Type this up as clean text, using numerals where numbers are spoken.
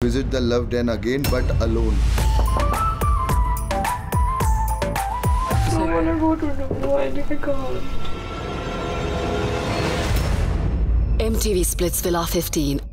visit the Love Den again, but alone. I want to go to Dubai and I can't. MTV Splitsvilla 15